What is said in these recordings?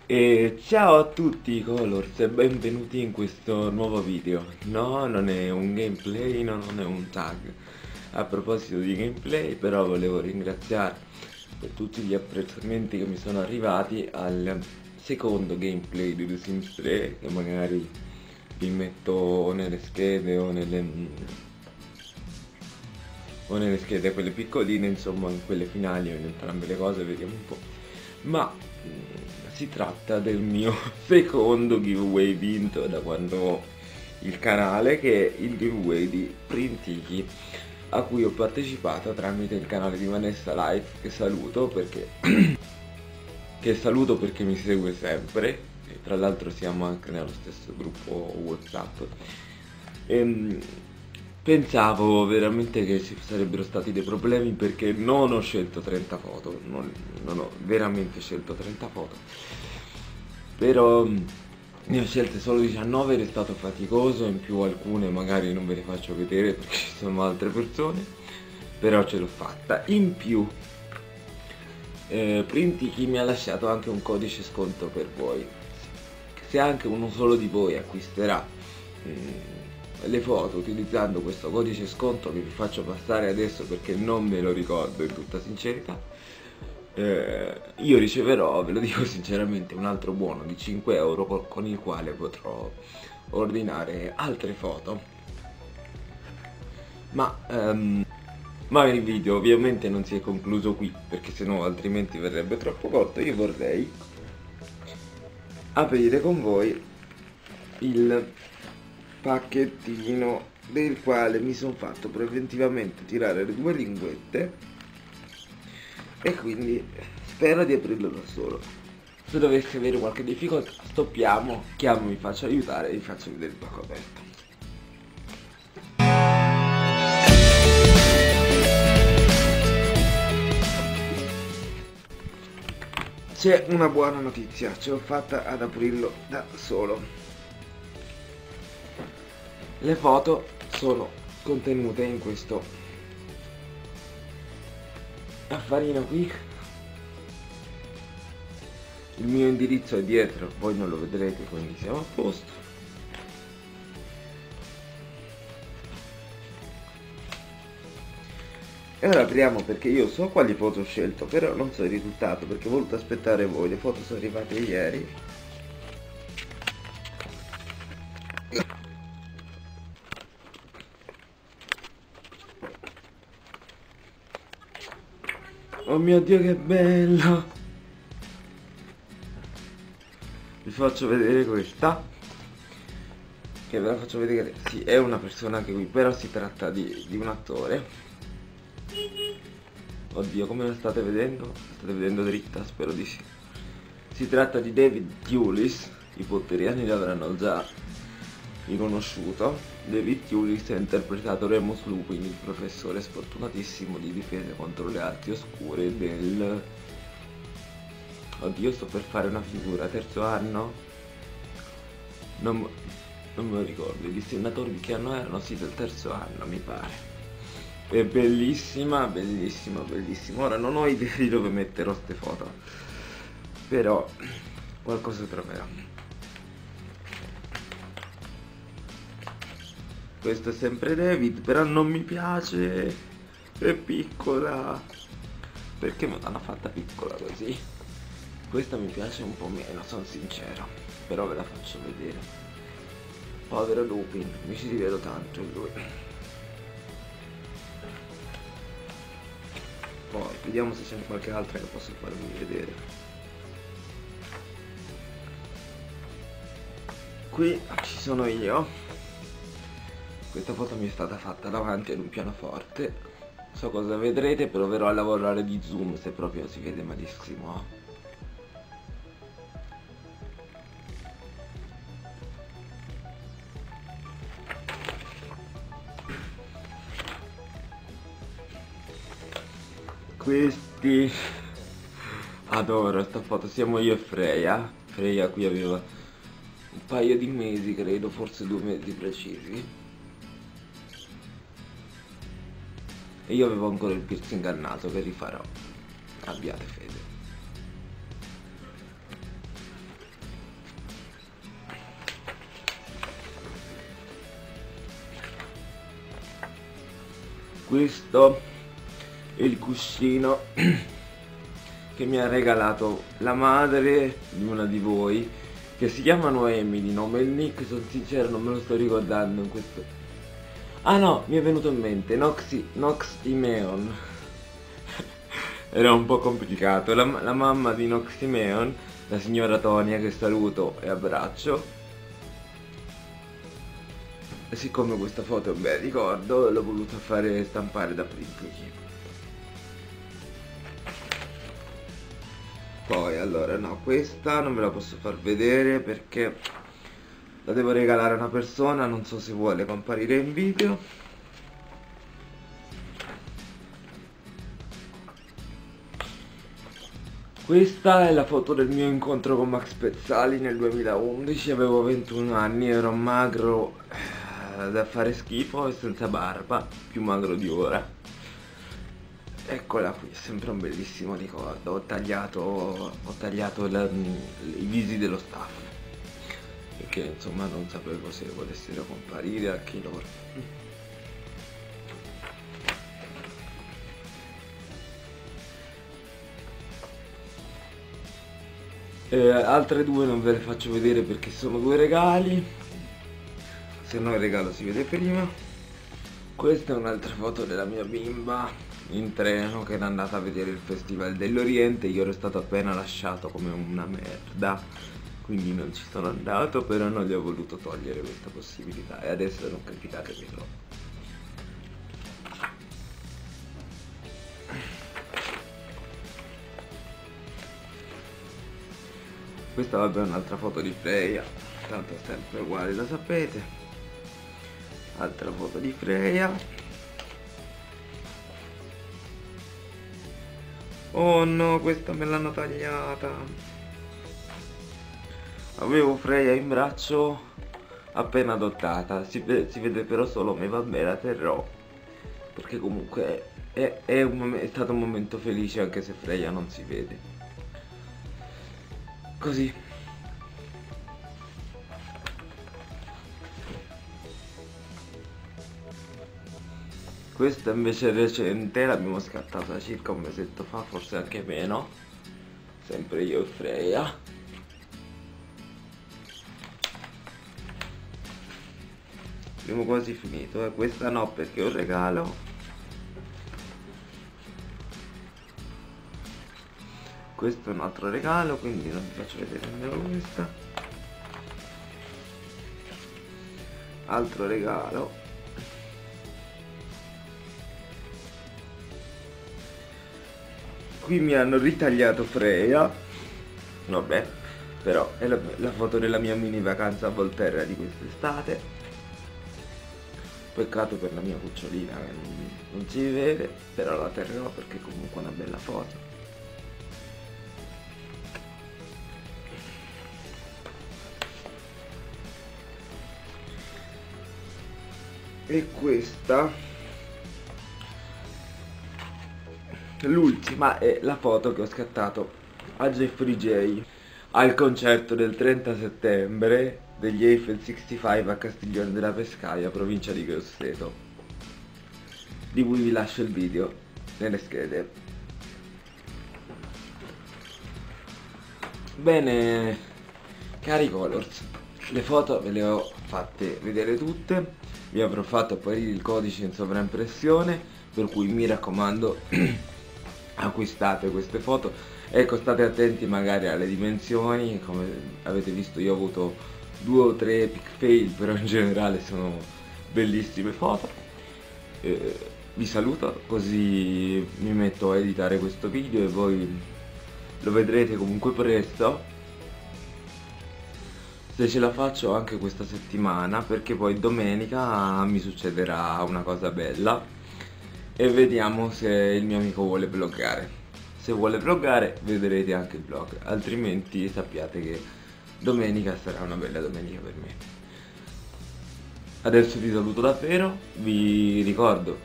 E ciao a tutti Colors e benvenuti in questo nuovo video. No, non è un gameplay, no, non è un tag. A proposito di gameplay, però volevo ringraziare per tutti gli apprezzamenti che mi sono arrivati al secondo gameplay di The Sims 3, che magari vi metto nelle schede o nelle schede quelle piccoline, insomma in quelle finali o in entrambe le cose, vediamo un po'. Ma si tratta del mio secondo giveaway vinto da quando ho il canale, che è il giveaway di Printiki, a cui ho partecipato tramite il canale di Vanessa Life, che saluto perché mi segue sempre, e tra l'altro siamo anche nello stesso gruppo WhatsApp. Ehm, Pensavo veramente che ci sarebbero stati dei problemi perché non ho scelto 30 foto, non ho veramente scelto 30 foto, però ne ho scelte solo 19 ed è stato faticoso, in più alcune magari non ve le faccio vedere perché ci sono altre persone, però ce l'ho fatta. In più Printiki mi ha lasciato anche un codice sconto per voi. Se anche uno solo di voi acquisterà le foto utilizzando questo codice sconto che vi faccio passare adesso perché non me lo ricordo in tutta sincerità, io riceverò, ve lo dico sinceramente, un altro buono di 5 euro con il quale potrò ordinare altre foto. Ma il video ovviamente non si è concluso qui, perché sennò altrimenti verrebbe troppo corto. Io vorrei aprire con voi il pacchettino del quale mi sono fatto preventivamente tirare le due linguette e quindi spero di aprirlo da solo. Se dovessi avere qualche difficoltà stoppiamo, chiamo, mi faccio aiutare e vi faccio vedere il pacco aperto. C'è una buona notizia, ce l'ho fatta ad aprirlo da solo. Le foto sono contenute in questo affarino qui. Il mio indirizzo è dietro, voi non lo vedrete, quindi siamo a posto. E ora apriamo, perché io so quali foto ho scelto, però non so il risultato perché ho voluto aspettare voi. Le foto sono arrivate ieri. Oh mio Dio, che bello! Vi faccio vedere questa, che ve la faccio vedere. Sì, è una persona che qui, però si tratta di un attore. Oddio, come la state vedendo? La state vedendo dritta? Spero di sì. Si tratta di David Thewlis, i potteriani l'avranno già riconosciuto. David Thewlis ha interpretato Remus Lupin, il professore sfortunatissimo di difesa contro le arti oscure del... Oddio, sto per fare una figura, terzo anno? Non, non me lo ricordo, i disegnatori di che anno erano? Sì, del terzo anno, mi pare. È bellissima, bellissima, bellissima. Ora non ho idea di dove metterò ste foto, però qualcosa troverò. Questo è sempre David, però non mi piace, è piccola. Perché me l'hanno fatta piccola così? Questa mi piace un po' meno, sono sincero, però ve la faccio vedere. Povero Lupin, mi ci rivedo tanto in lui. Poi vediamo se c'è qualche altra che posso farvi vedere. Qui ci sono io. Questa foto mi è stata fatta davanti ad un pianoforte. So cosa vedrete, proverò a lavorare di zoom se proprio si vede malissimo. Questi... Adoro sta foto, siamo io e Freya. Freya qui aveva un paio di mesi, credo, forse 2 mesi precisi. E io avevo ancora il piercing al naso che rifarò. Abbiate fede. Questo è il cuscino che mi ha regalato la madre di una di voi, che si chiama Noemi di nome, il nick sono sincero non me lo sto ricordando in questo. Ah no, mi è venuto in mente, Noximeon. Era un po' complicato. La mamma di Noximeon, la signora Tonia, che saluto e abbraccio. E siccome questa foto è un bel ricordo, l'ho voluta fare stampare da Prinky. Poi allora no, questa non ve la posso far vedere perché la devo regalare a una persona, non so se vuole comparire in video. Questa è la foto del mio incontro con Max Pezzali nel 2011, avevo 21 anni, ero magro da fare schifo e senza barba, più magro di ora. Eccola qui, è sempre un bellissimo ricordo. Ho tagliato i visi dello staff perché insomma non sapevo se volessero comparire anche loro. Altre due non ve le faccio vedere perché sono due regali, se no il regalo si vede prima. Questa è un'altra foto della mia bimba in treno che era andata a vedere il Festival dell'Oriente. Io ero stato appena lasciato come una merda, quindi non ci sono andato, però non gli ho voluto togliere questa possibilità e adesso non criticatemi troppo. Questa vabbè è un'altra foto di Freya, tanto è sempre uguale, lo sapete. Altra foto di Freya. Oh no, questa me l'hanno tagliata. Avevo Freya in braccio appena adottata, si vede però solo me, vabbè, la terrò. Perché comunque è stato un momento felice anche se Freya non si vede. Così. Questa invece è recente, l'abbiamo scattata circa un mesetto fa, forse anche meno. Sempre io e Freya. Abbiamo quasi finito, questa no perché è un regalo. Questo è un altro regalo, quindi non vi faccio vedere nemmeno questa. Altro regalo. Qui mi hanno ritagliato Freya. Vabbè, però è la foto della mia mini vacanza a Volterra di quest'estate. Peccato per la mia cucciolina che non si vede, però la terrò perché comunque è una bella foto. E questa, l'ultima, è la foto che ho scattato a Jeffrey J al concerto del 30 settembre degli Eiffel 65 a Castiglione della Pescaia, provincia di Grosseto, di cui vi lascio il video nelle schede. Bene, cari Colors, le foto ve le ho fatte vedere tutte, vi avrò fatto apparire il codice in sovraimpressione, per cui mi raccomando acquistate queste foto. Ecco, state attenti magari alle dimensioni, come avete visto io ho avuto 2 o 3 epic fail, però in generale sono bellissime foto. Vi saluto, così mi metto a editare questo video e voi lo vedrete comunque presto, se ce la faccio anche questa settimana, perché poi domenica mi succederà una cosa bella e vediamo se il mio amico vuole vloggare. Se vuole vloggare vedrete anche il vlog, altrimenti sappiate che domenica sarà una bella domenica per me. Adesso vi saluto davvero, vi ricordo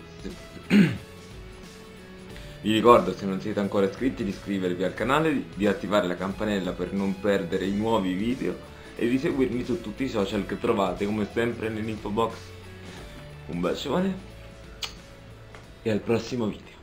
se non siete ancora iscritti di iscrivervi al canale, di attivare la campanella per non perdere i nuovi video e di seguirmi su tutti i social che trovate come sempre nell'info box. Un bacione e al prossimo video.